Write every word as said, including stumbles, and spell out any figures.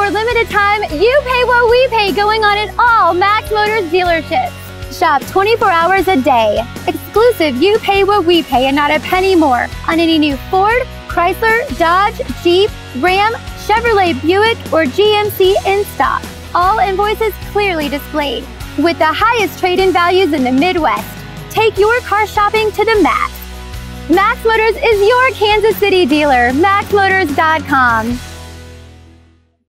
a limited time, you pay what we pay going on at all Max Motors dealerships. Shop twenty-four hours a day. Exclusive you pay what we pay and not a penny more on any new Ford, Chrysler, Dodge, Jeep, Ram, Chevrolet, Buick, or G M C in stock. All invoices clearly displayed. With the highest trade-in values in the Midwest. Take your car shopping to the max. Max Motors is your Kansas City dealer. max motors dot com.